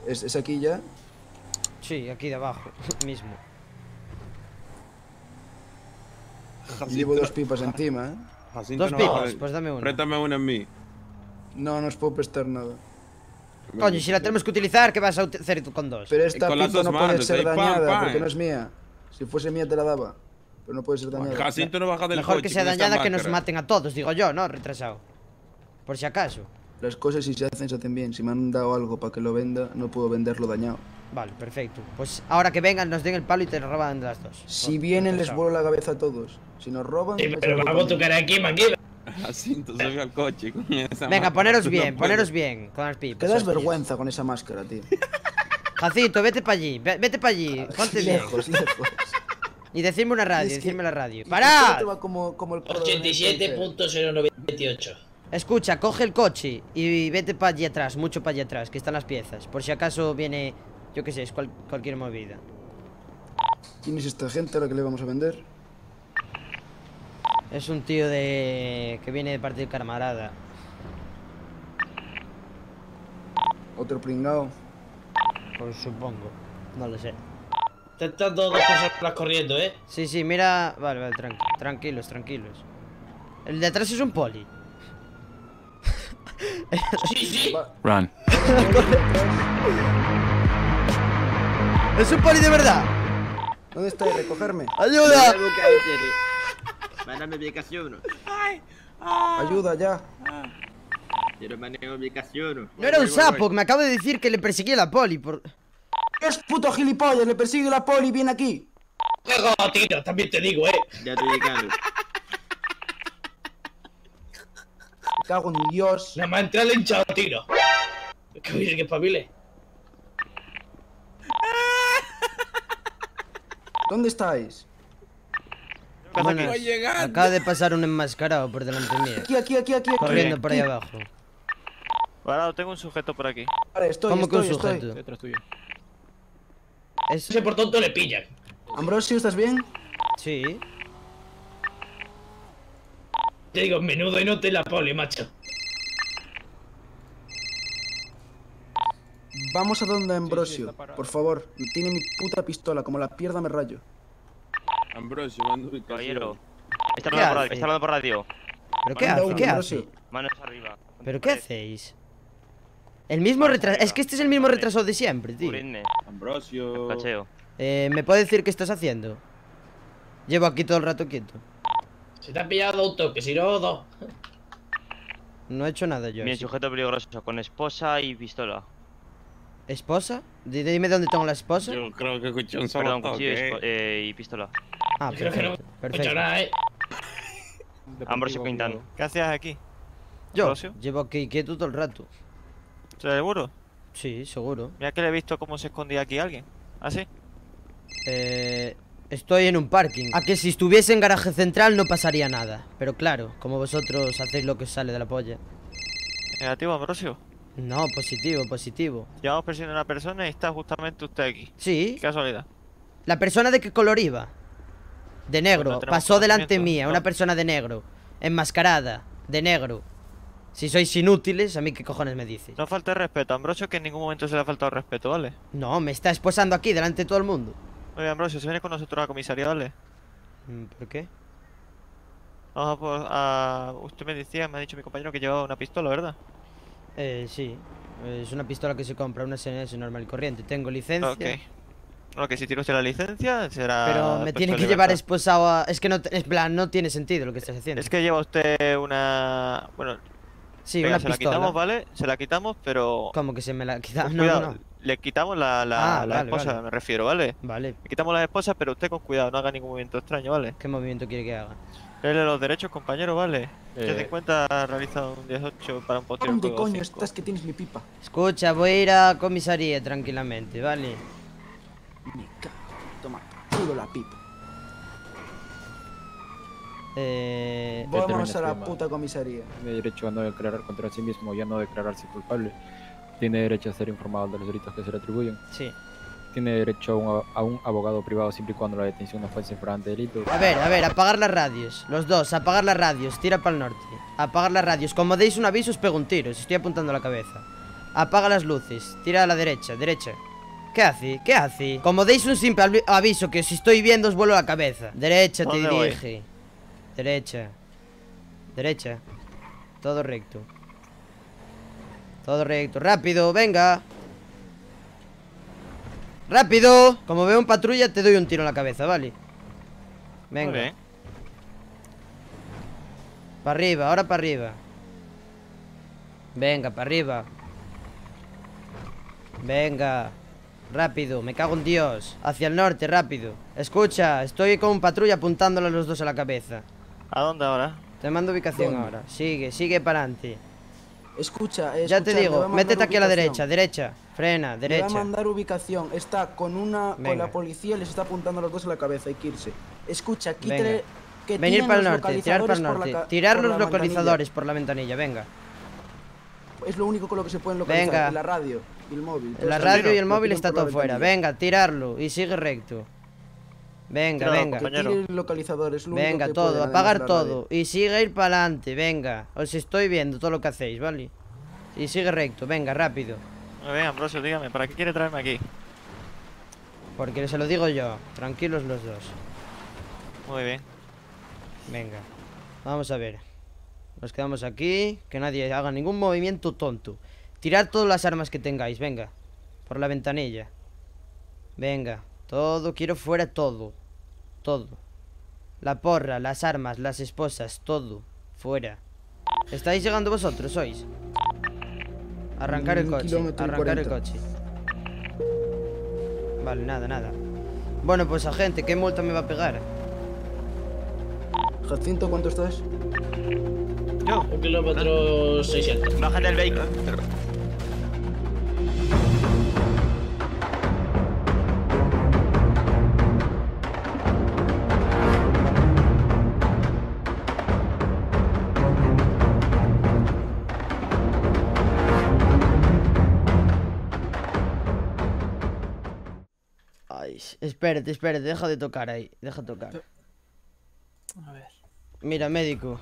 ¿Es aquí ya? Sí, aquí de abajo, mismo. Llevo 2 pipas encima, ¿eh? Jacinto 2 no pipas, baja. pues dame una. Préstame una en mí. No os puedo prestar nada. Coño, si la tenemos que utilizar, ¿qué vas a hacer tú con 2? Pero esta Con las pipa dos no puede manos, ser ahí, pam, dañada pam. porque no es mía. Si fuese mía te la daba. Pero no puede ser dañada. Jacinto no baja del Mejor coche que sea con esta dañada que nos máscara. maten a todos, digo yo, ¿no? Retrasado. Por si acaso. Las cosas si se hacen bien. Si me han dado algo para que lo venda, no puedo venderlo dañado. Vale, perfecto. Pues ahora que vengan, nos den el palo y te roban las 2. Si vienen les vuelo la cabeza a todos. Si nos roban... Sí, me pero echan la vamos a culpa a tocar aquí, manquila. Jacinto sube al coche con esa Venga, máscara. poneros No bien, puede. poneros bien con las mí. pipas. Que das hostias. vergüenza con esa máscara, tío. Jacinto, vete para allí, vete para allí, ponte bien. Lejos, lejos. Y decirme una radio, Es que- decirme la radio. ¿Por qué ¡Parad! te va como el perro de 87.0928. Escucha, coge el coche y vete para allí atrás, mucho para allí atrás, que están las piezas. Por si acaso viene, yo qué sé, es cualquier movida. ¿Quién es esta gente a la que le vamos a vender? Es un tío que viene de parte del camarada. Otro pringao. Pues supongo, no lo sé. Te están dando 2 personas corriendo, ¿eh? Sí, sí, mira. Vale, tranquilos, tranquilos. El de atrás es un poli. Sí, sí. Run. ¡Es un poli de verdad! ¿Dónde estáis? Recogerme. ¡Ayuda! Mándame ubicación. Ayuda ya. Quiero mandar ubicación. No era un sapo, que me acabo de decir que le perseguía la poli por... Es puto gilipollas, le persigue la poli y viene aquí. Juego a tiro, también te digo, Ya estoy llegando. Me cago en Dios. Nada más entrar le hinchado a tiro. Que oye, que espabile. ¿Dónde estáis? Bueno, va llegando. acaba de pasar un enmascarado por delante mía. Aquí. Corriendo por ahí abajo. Parado, tengo un sujeto por aquí. Vale, estoy. ¿Cómo que un sujeto? Detrás tuyo. Es... Ese por tonto le pillan. Ambrosio, ¿estás bien? Sí. Te digo, menudo y no te la poli, macho. Vamos a donde Ambrosio, por favor. Tiene mi puta pistola, como la pierda me rayo. Ambrosio, mando ubicación. Caballero. Está ¿Qué hablando por hace? radio. Está hablando por radio. ¿Pero qué Manda hace? uno, ¿Qué Ambrosio. hace? Manos arriba. ¿Pero qué hacéis? El mismo retraso... Es que este es el mismo retraso de siempre, tío. Cubridme. Ambrosio. Cacheo. ¿Me puedes decir qué estás haciendo? Llevo aquí todo el rato quieto. Se te ha pillado un toque, si no, 2. No he hecho nada yo. Bien, así. sujeto peligroso. Con esposa y pistola. ¿Esposa? Dime dónde tengo la esposa. Yo creo que escuché un solo Perdón, toque. cuchillo y pistola. Ah, Creo que no perfecto. he hecho Perfecto. nada, ¿eh? Ambrosio Quintano. ¿Qué hacías aquí? Yo Ambrosio. llevo aquí quieto todo el rato. ¿Seguro? Sí, seguro. Mira que le he visto cómo se escondía aquí alguien. ¿Ah, sí? Estoy en un parking. A que si estuviese en garaje central no pasaría nada. Pero claro, como vosotros hacéis lo que os sale de la polla. Negativo, Ambrosio. No, positivo, positivo. Llevamos persiguiendo a una persona y está justamente usted aquí. Sí. Qué casualidad. ¿La persona de qué color iba? De negro. Pues no tenemos Pasó delante conocimiento, mía, no. una persona de negro. Enmascarada, de negro. Si sois inútiles, ¿a mí qué cojones me dices? No falte respeto, Ambrosio, que en ningún momento se le ha faltado respeto, ¿vale? No, me está esposando aquí delante de todo el mundo. Oye, Ambrosio, se viene con nosotros a la comisaría, ¿vale? ¿Por qué? Vamos Usted me decía, me ha dicho mi compañero que llevaba una pistola, ¿verdad? Sí. Es una pistola que se compra, una SNS normal y corriente. Tengo licencia. Ok. Bueno, que si tira usted la licencia, será... Pero me puesto tiene en que llevar libertad. esposado a... Es que no... En plan, no tiene sentido lo que estás haciendo. Es que lleva usted una... Bueno, Sí, venga, una se la pistola. quitamos, ¿vale? Se la quitamos, pero... ¿Cómo que se me la quita? Con No, cuidado, no. le quitamos la Vale, esposa, vale. me refiero, ¿vale? Vale. Le quitamos la esposa, pero usted con cuidado, no haga ningún movimiento extraño, ¿vale? ¿Qué movimiento quiere que haga? Dele los derechos, compañero, ¿vale? Usted 50 ha realizado un 18 para un poteo. ¿Dónde coño estás que tienes mi pipa? Escucha, voy a ir a comisaría tranquilamente, ¿vale? Me cago. Toma, culo la pipa. Vamos a la puta comisaría. Tiene derecho a no declarar contra sí mismo y a no declararse culpable. Tiene derecho a ser informado de los delitos que se le atribuyen. Sí. Tiene derecho a un abogado privado siempre y cuando la detención no fuese fragante delito. A ver, apagar las radios. Los dos, apagar las radios. Tira para el norte. Apagar las radios. Como deis un aviso, os pego un tiro. Os estoy apuntando a la cabeza. Apaga las luces. Tira a la derecha, derecha. ¿Qué hace? ¿Qué hace? Como deis un simple aviso que si estoy viendo os vuelo la cabeza. Derecha te ¿Dónde dirige. Derecha. Derecha. Todo recto. Todo recto. Rápido, venga. ¡Rápido! Como veo un patrulla te doy un tiro en la cabeza, ¿vale? Muy Venga. bien. Para arriba, ahora para arriba. Venga, para arriba. Venga. Rápido, me cago en Dios. Hacia el norte, rápido. Escucha, estoy con un patrulla apuntándole a los dos a la cabeza. ¿A dónde ahora? Te mando ubicación ¿Dónde? ahora. Sigue, sigue para adelante. Escucha, Ya te le voy digo, a mandar métete aquí a la ubicación. derecha, derecha. Frena, Le derecha. voy a mandar ubicación. Está con Venga. la policía, les está apuntando a los dos a la cabeza. Hay que irse. Escucha, Venga. quítale. Que Venir tiren para el los norte, tirar para el localizadores norte. Tirar por los la localizadores por la ventanilla, venga. ventanilla. Es lo único con lo que se pueden localizar. Venga. La radio y el móvil. La Todo radio y el lo móvil tiren está por la todo fuera. ventanilla. Venga, tirarlo y sigue recto. Venga, Tíralo, venga. Que compañero. tire el localizador, es lo único Venga, que todo, pueden, apagar además de la radio. todo. Y sigue ir para adelante, venga. Os estoy viendo todo lo que hacéis, ¿vale? Y sigue recto, venga, rápido. Muy bien, Ambrosio, dígame, ¿para qué quiere traerme aquí? Porque se lo digo yo. Tranquilos los dos. Muy bien. Venga. Vamos a ver. Nos quedamos aquí. Que nadie haga ningún movimiento tonto. Tirad todas las armas que tengáis, venga. Por la ventanilla. Venga. Todo, quiero fuera todo. Todo. La porra, las armas, las esposas, todo. Fuera. ¿Estáis llegando vosotros, sois? Arrancar el 1 coche. kilómetro y Arrancar el 40. coche. Vale, nada, nada. Bueno, pues agente, ¿qué multa me va a pegar? Jacinto, ¿cuánto estás? Yo. 1 kilómetro 600. Bájate del vehículo. Ay, espérate, espérate, deja de tocar ahí. Deja de tocar. A ver. Mira, médico.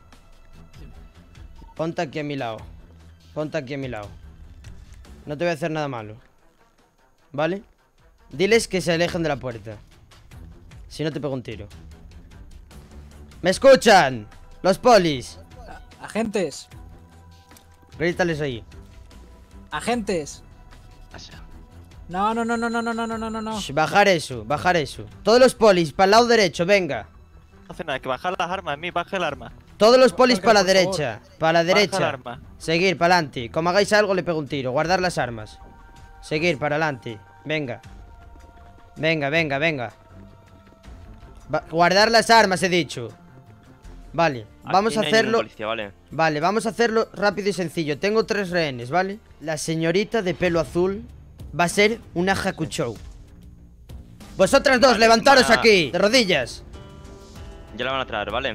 Ponte aquí a mi lado. Ponte aquí a mi lado. No te voy a hacer nada malo. ¿Vale? Diles que se alejen de la puerta. Si no te pego un tiro. ¡Me escuchan! ¡Los polis! Agentes, Grítales ahí. agentes. No, no, no, no, no, no, no, no, no, no, no. Shh, bajar eso, bajar eso. Todos los polis, para el lado derecho, venga. No hace nada, que bajar las armas, mí, baje el arma. Todos los polis Jorge, para la por favor. derecha. Para la Baja el derecha. arma. Seguir, para adelante. Como hagáis algo, le pego un tiro. Guardar las armas. Seguir, para adelante. Venga. Venga, venga, venga. Guardar las armas, he dicho. Vale, vamos Aquí a no hay ningún hacerlo. policía, ¿vale? Vale, vamos a hacerlo rápido y sencillo. Tengo 3 rehenes, ¿vale? La señorita de pelo azul va a ser una Hakuchou. Vosotras dos, Vale, levantaros van a- aquí, de rodillas. Ya la van a traer, ¿vale?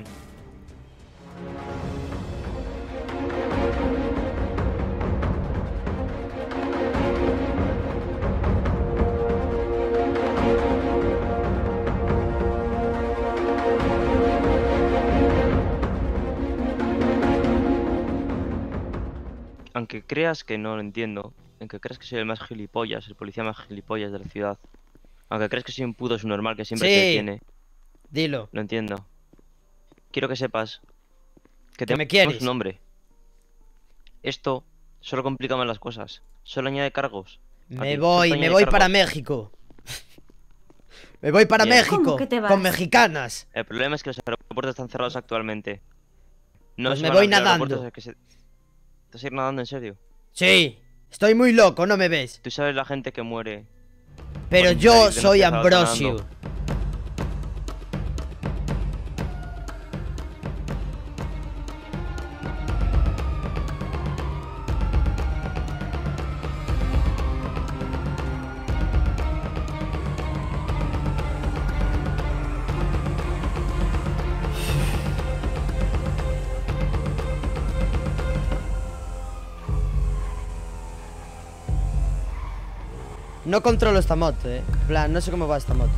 Aunque creas que no lo entiendo, aunque creas que soy el más gilipollas, el policía más gilipollas de la ciudad, aunque creas que soy un puto subnormal que siempre Sí. te detiene, Dilo. lo entiendo. Quiero que sepas que Que me tenemos quieres. un nombre. Esto solo complica más las cosas, solo añade cargos. Me voy para México. Me voy para Bien. México. ¿Cómo que te vas? Con mexicanas. El problema es que los aeropuertos están cerrados actualmente. No Pues se me van a voy abrir nadando. aeropuertos hasta que se- ¿Te vas a ir nadando en serio? Sí, estoy muy loco, no me ves. Tú sabes la gente que muere. Pero Por yo intentar irte, no soy te estabas Ambrosio. nadando. No controlo esta moto, En plan, no sé cómo va esta moto.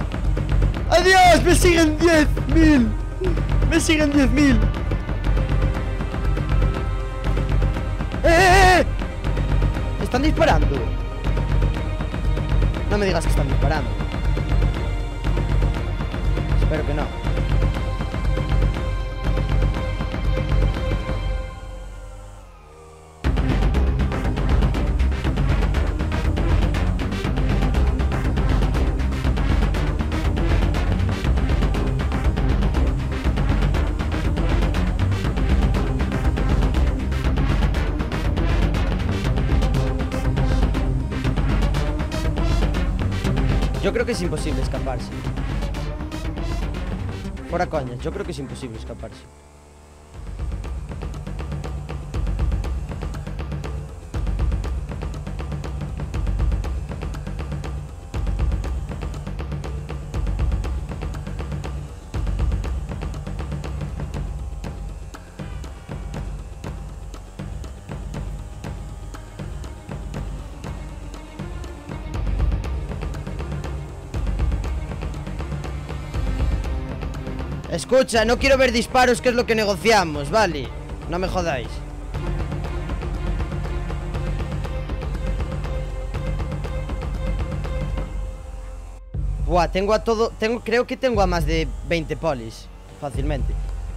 ¡Adiós! ¡Me siguen 10.000! ¡Me siguen 10.000! están disparando. No me digas que están disparando. Espero que no. Yo creo que es imposible escaparse. Fuera coñas, yo creo que es imposible escaparse. Escucha, no quiero ver disparos, que es lo que negociamos, ¿vale? No me jodáis. Buah, tengo a todo... creo que tengo a más de 20 polis. Fácilmente.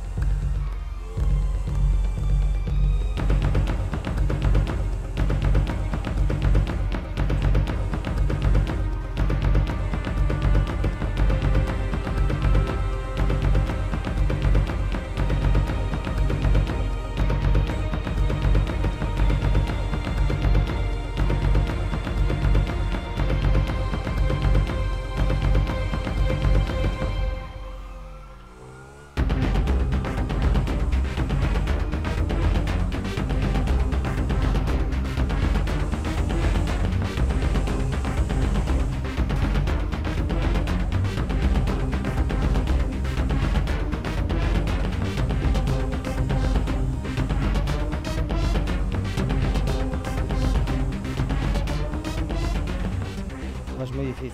Es muy difícil.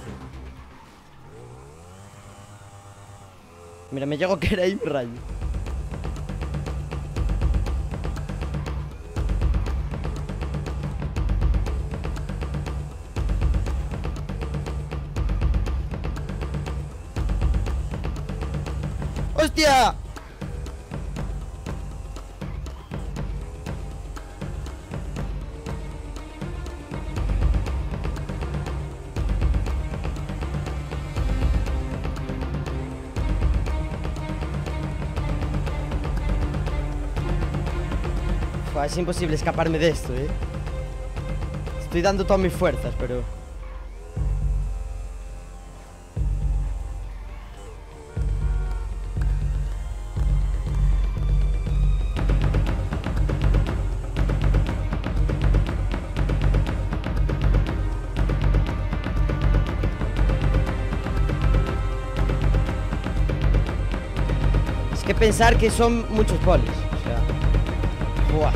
Mira, me llego que era ahí un rayo. ¡Hostia! Es imposible escaparme de esto, ¿eh? Estoy dando todas mis fuerzas, pero... Es que pensar que son muchos polis, o sea... Buah.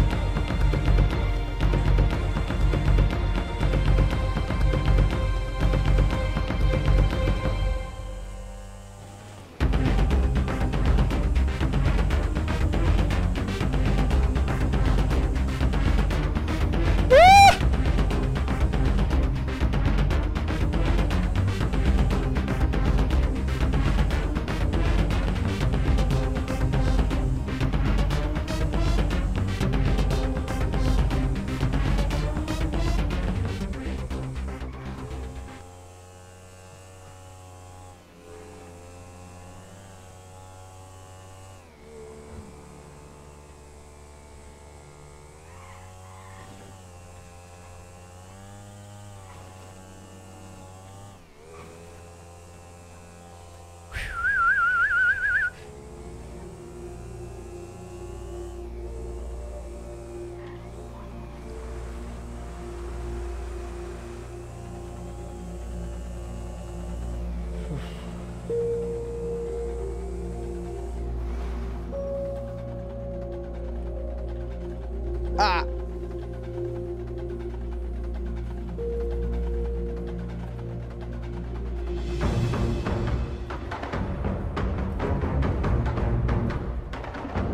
Ah.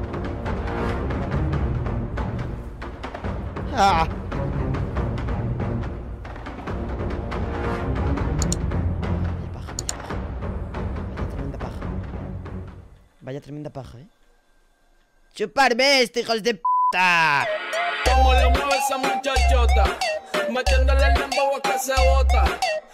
Ah. Vaya tremenda paja, ¡Chuparme esto, hijos de puta! Como lo mueve esa muchachota, metiéndole el dembow a que se bota.